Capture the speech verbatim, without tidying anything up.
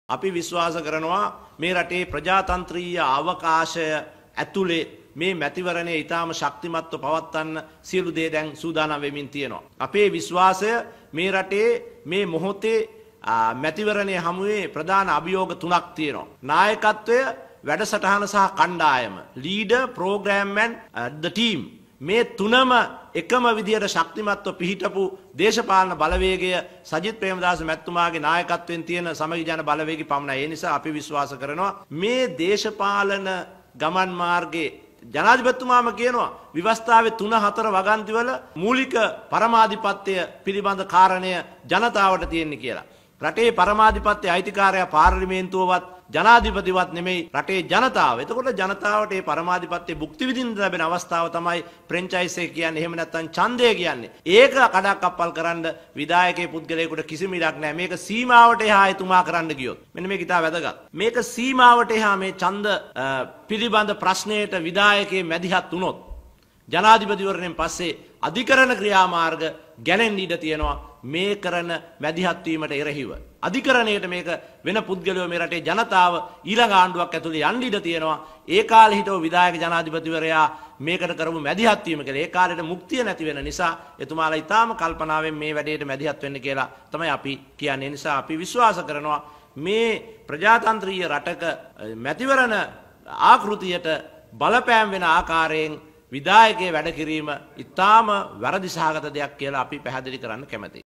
අපි විශ්වාස කරනවා මේ රටේ ප්‍රජාතන්ත්‍රීය අවකාශය ඇතුලේ මේ මැතිවරණය ඊටාම ශක්තිමත්ව පවත්වන්න සියලු දේ දැන් සූදානම් වෙමින් තියෙනවා. අපේ විශ්වාසය මේ රටේ මේ මොහොතේ මැතිවරණයේ හමුවේ ප්‍රධාන අභියෝග තුනක් තියෙනවා. නායකත්වය, වැඩසටහන සහ කණ්ඩායම. leader, program and uh, the team. මේ තුනම එකම විදියට ශක්තිමත්ව පිහිටපු දේශපාලන බලවේගය සජිත් ප්‍රේමදාස මැතිතුමාගේ නායකත්වයෙන් තියෙන සමගි ජන බලවේගය පමණයි. ඒ නිසා අපි විශ්වාස කරනවා මේ දේශපාලන ගමන් මාර්ගයේ ජනාධිපතිතුමාම කියනවා විවස්ථාවේ තුන හතර වගන්තිවල මූලික පරමාධිපත්‍ය පිළිබඳ කාරණය ජනතාවට තියෙන්නේ කියලා. රටේ පරමාධිපත්‍ය අයිතිකාරයා පාර්ලිමේන්තුවවත් ජනාධිපතිවත් නෙමෙයි රටේ ජනතාව. එතකොට ජනතාවට මේ පරමාධිපත්‍ය භුක්ති විඳින්න ලැබෙන අවස්ථාව තමයි ෆ්‍රැන්චයිස් එක කියන්නේ. එහෙම නැත්නම් ඡන්දය කියන්නේ. ඒක කඩක් කප්පල් කරන්න විධායකයේ පුද්ගලයෙකුට කිසිම ඉඩක් නැහැ. මේක සීමාවට එහා එතුමා කරන්න ගියොත්. මෙන්න මේක ඉතාල වැදගත්. මේක සීමාවට එහා මේ ඡන්ද පිළිබඳ ප්‍රශ්නයට විධායකයේ මැදිහත් වුණොත් ජනාධිපතිවරණයෙන් පස්සේ අධිකරණ ක්‍රියාමාර්ග ගැලෙන්න ඉඩ තියෙනවා. මේ කරන මැදිහත් වීමට එරෙහිව අධිකරණයට මේක වෙන පුද්ගලයෝ මේ රටේ ජනතාව ඊළඟ ආණ්ඩුවක් ඇතුලේ යන්න ඉඩ තියෙනවා. ඒ කාලේ හිටව විධායක ජනාධිපතිවරයා මේකට කරපු මැදිහත් වීම කියලා ඒ කාලේට මුක්තිය නැති වෙන නිසා එතුමාලා ඊටාම කල්පනාවෙන් මේ වැඩේට මැදිහත් වෙන්න කියලා තමයි අපි කියන්නේ. නිසා අපි විශ්වාස කරනවා මේ ප්‍රජාතන්ත්‍රීය රටක මැතිවරණ ආකෘතියට බලපෑම් වෙන ආකාරයෙන් විධායකයේ වැඩ කිරීම ඊටාම වැරදි සහගත දෙයක් කියලා අපි පැහැදිලි කරන්න කැමැතියි.